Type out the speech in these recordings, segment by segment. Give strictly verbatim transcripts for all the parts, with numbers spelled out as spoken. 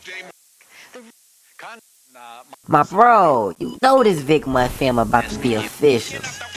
My bro, you know this Vic Mud film about to be official.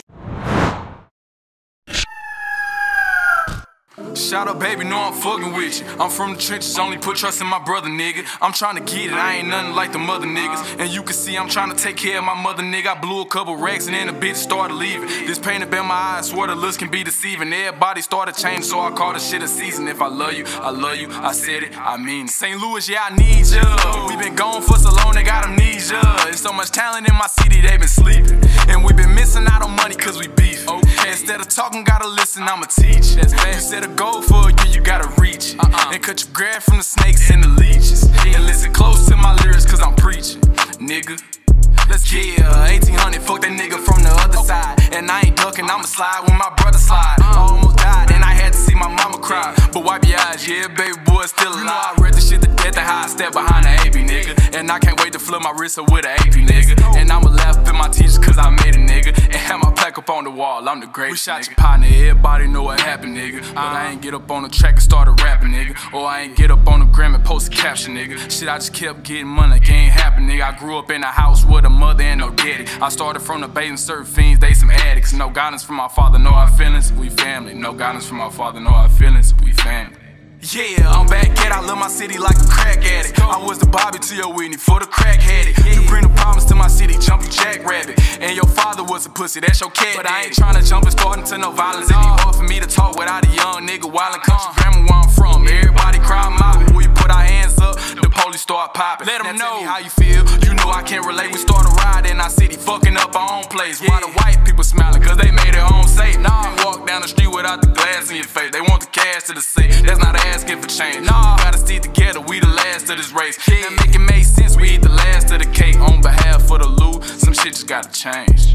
Shout out, baby, know I'm fucking with you. I'm from the trenches, only put trust in my brother, nigga. I'm trying to get it, I ain't nothing like the mother niggas. And you can see I'm trying to take care of my mother, nigga. I blew a couple racks and then the bitch started leaving. This pain up in my eyes, swear the looks can be deceiving. Everybody started changing, so I call this shit a season. If I love you, I love you, I said it, I mean it. Saint Louis, yeah, I need ya. We been gone for so long, they got amnesia. There's so much talent in my city, they been sleeping. And we been missing out on money cause we beef. Okay. Instead of talking, gotta listen, I'ma teach. You set a goal for you, you gotta reach it. Uh-uh. And cut your grass from the snakes and the leeches. And listen close to my lyrics cause I'm preaching, nigga. Let's get yeah, eighteen hundred, fuck that nigga from the other side. And I ain't ducking, I'ma slide when my brother slide. I almost died and I had to see my mama cry. But wipe your eyes, yeah, baby boy still alive. You know I read the shit to death and how I step behind the A P, nigga. And I can't wait to flip my wrist up with an A P, nigga. And I'ma laugh at my teachers cause I made it, nigga. And have my plaque up on the wall, I'm the greatest. We shot nigga. Your partner, everybody know what happened, nigga. But I ain't get up on the track and started rapping, nigga. Or I ain't get up on the gram and post a caption, nigga. Shit, I just kept getting money like it ain't happen, nigga. I grew up in a house with a mother and no daddy. I started from the base and certain fiends, they some addicts. No guidance from my father, no our feelings, we family. No guidance from my father, no our feelings, we family. Yeah, I'm back at it, I love my city like a crack addict. I was the Bobby to your Whitney for the crack headed. You bring the problems to my city, jumpy jackrabbit. And your father was a pussy, that's your cat. But I ain't tryna jump and start into no violence. It be hard for me to talk without a young nigga wildin' country grandma where I'm from. Everybody cry mobbing, when we put our hands up, the police start popping. Let them know how you feel, you know I can't relate. We start a ride in our city, fucking up our own place. Why the white people smiling, cause they made it home safe. Nah, walk down the street without the glass in your face. They want the cash to the safe, that's not asking for change. Nah, gotta stick together, we the last of this race. That make it make sense, we eat the last of the cake. On behalf of the loot, some shit just gotta change.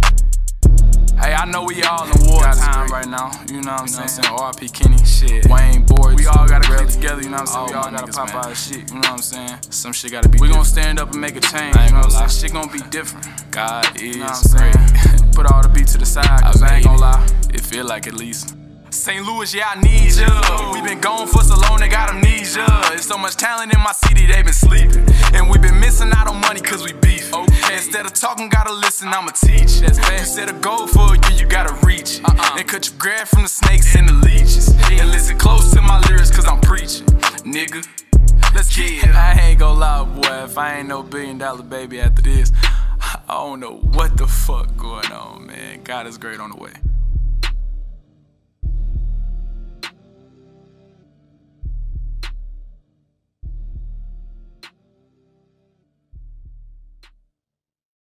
Hey, I know we all in war time right now, you know what I'm you know saying? R I P Kenny, shit, Wayne Boyd, we all gotta get together, you know what I'm saying? We all gotta pop out of shit, you know what I'm saying? Some shit gotta be we different. Gon' stand up and make a change, you know what I'm saying? Shit gon' be different. God is, you know what I'm saying? Put all the beat to the side, cause I, I ain't gon' lie, it feel like at least. Saint Louis, yeah, I need ya. We been gone for so long, they got amnesia. There's so much talent in my city, they been sleeping. And we been missing out on money cause we beef. Okay. Instead of talking, gotta listen, I'ma teach. You set a goal for you, you gotta reach it. Uh-uh. And cut your grass from the snakes and the leeches. And listen close to my lyrics cause I'm preaching, nigga. Let's get it. I ain't gon' lie, boy, if I ain't no billion dollar baby after this, I don't know what the fuck going on, man. God is great on the way.